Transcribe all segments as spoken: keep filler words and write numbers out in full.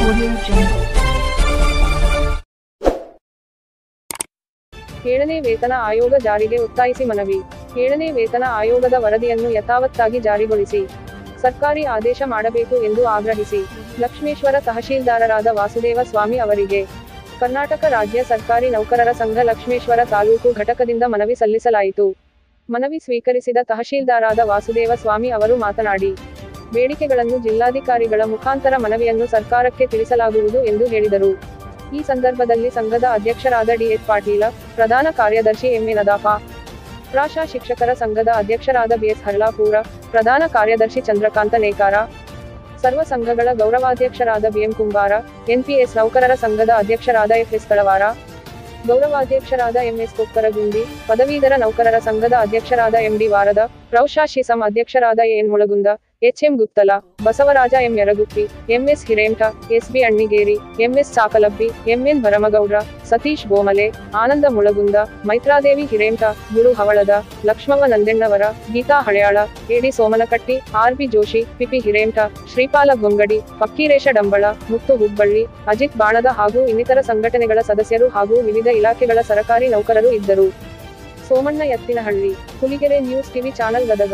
ಏಳನೇ ವೇತನ ಆಯೋಗ ಜಾರಿಗೆ ಒತ್ತಾಯಿಸಿ ಮನವಿ. ಏಳನೇ ವೇತನ ಆಯೋಗದ ವರದಿಯನ್ನು ಯಥಾವತ್ತಾಗಿ ಜಾರಿಗೊಳಿಸಿ ಸರ್ಕಾರಿ ಆದೇಶ ಮಾಡಬೇಕು ಎಂದು ಆಗ್ರಹಿಸಿ ಲಕ್ಷ್ಮೇಶ್ವರ ತಹಶೀಲ್ದಾರರಾದ ವಾಸುದೇವ ಸ್ವಾಮಿ ಅವರಿಗೆ ಕರ್ನಾಟಕ ರಾಜ್ಯ ಸರ್ಕಾರಿ ನೌಕರರ ಸಂಘ ಲಕ್ಷ್ಮೇಶ್ವರ ತಾಲೂಕು ಘಟಕದಿಂದ ಮನವಿ ಸಲ್ಲಿಸಲಾಯಿತು. ಮನವಿ ಸ್ವೀಕರಿಸಿದ ತಹಶೀಲ್ದಾರಾದ ವಾಸುದೇವ ಸ್ವಾಮಿ ಅವರು ಮಾತನಾಡಿ, ಬೇಡಿಕೆಗಳನ್ನು ಜಿಲ್ಲಾಧಿಕಾರಿಗಳ ಮುಖಾಂತರ ಮನವಿಯನ್ನು ಸರ್ಕಾರಕ್ಕೆ ತಿಳಿಸಲಾಗುವುದು ಎಂದು ಹೇಳಿದರು. ಈ ಸಂದರ್ಭದಲ್ಲಿ ಸಂಘದ ಅಧ್ಯಕ್ಷರಾದ ಡಿ ಎಚ್ ಪಾಟೀಲ, ಪ್ರಧಾನ ಕಾರ್ಯದರ್ಶಿ ಎಂ ಎ ನದಾಫಾ, ಪ್ರಾಶಾ ಶಿಕ್ಷಕರ ಸಂಘದ ಅಧ್ಯಕ್ಷರಾದ ಬಿ ಎಸ್ ಹರ್ಲಾಪೂರ, ಪ್ರಧಾನ ಕಾರ್ಯದರ್ಶಿ ಚಂದ್ರಕಾಂತ ನೇಕಾರ, ಸರ್ವ ಸಂಘಗಳ ಗೌರವಾಧ್ಯಕ್ಷರಾದ B M Kumbar, N P S ನೌಕರರ ಸಂಘದ ಅಧ್ಯಕ್ಷರಾದ ಎಫ್ ಎಸ್ ತಳವಾರ, ಗೌರವಾಧ್ಯಕ್ಷರಾದ ಎಂ ಎಸ್ ಕೊಕ್ಕರಗುಂದಿ, ಪದವೀಧರ ನೌಕರರ ಸಂಘದ ಅಧ್ಯಕ್ಷರಾದ ಎಂ ಡಿ ವಾರದ, ಪ್ರೌಢ ಶಿಸಂ ಅಧ್ಯಕ್ಷರಾದ N Mulagund, H M Guttal, Basavaraj M Yaraguppi, M S Hiremath, S B Annigeri, M S Chakalabbi, M N Bharamagoudra, Satish Gomale, Anand Mulagund, Maitradevi Hiremath, Guru Havalad, Lakshmavva Nandennavar, Geeta Haleyal, AD Somanakatti, R B Joshi, PP Hiremath, Shripal Gongadi, Fakkiresh Dambal, Muttu Hubballi, Ajit Banad ಹಾಗೂ ಇನ್ನಿತರ ಸಂಘಟನೆಗಳ ಸದಸ್ಯರು ಹಾಗೂ ವಿವಿಧ ಇಲಾಖೆಗಳ ಸರಕಾರಿ ನೌಕರರು ಇದ್ದರು. Somanna Ettinahalli, Huligere news TV channel Gadag.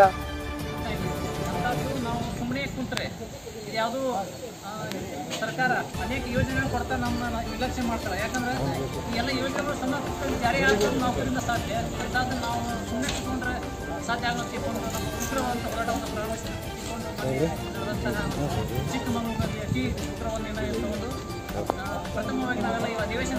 ನಾವು ಸುಮ್ಮನೆ ಕುಂತ್ರೆ ಯಾವುದು ಸರ್ಕಾರ ಅನೇಕ ಯೋಜನೆ ಕೊಡ್ತಾ ನಮ್ಮನ್ನ ನಿರ್ಲಕ್ಷ್ಯ ಮಾಡ್ತಾರೆ. ಯಾಕಂದ್ರೆ ಈ ಎಲ್ಲ ಯೋಜನೆಗಳು ಸಣ್ಣ ಜಾರಿ ಆಗೋದು ನಾವು ಕಡೆಯಿಂದ ಸಾಧ್ಯ ಅಂತಾದ ನಾವು ಸುಮ್ಮನೆ ಕುತ್ಕೊಂಡ್ರೆ ಸಾಧ್ಯ ಆಗುತ್ತೆ. ನಮ್ಮ ಉಗ್ರವಂತ ಹೋರಾಟವನ್ನು ಪ್ರಾರಂಭಿಸಿಕೊಂಡು ಚಿಕ್ಕಮಗಳೂರಿನಲ್ಲಿ ಅತಿ ಉಗ್ರವನ್ನೇನ ಎನ್ನುವುದು ಪ್ರಥಮವಾಗಿ ನಾವೆಲ್ಲ ಈ ಅಧಿವೇಶನ